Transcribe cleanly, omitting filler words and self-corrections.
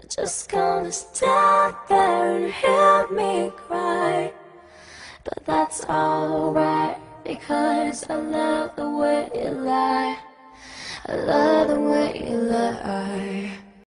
Just gonna stand there and hear me cry. But that's alright, because I love the way you lie. I love the way you lie.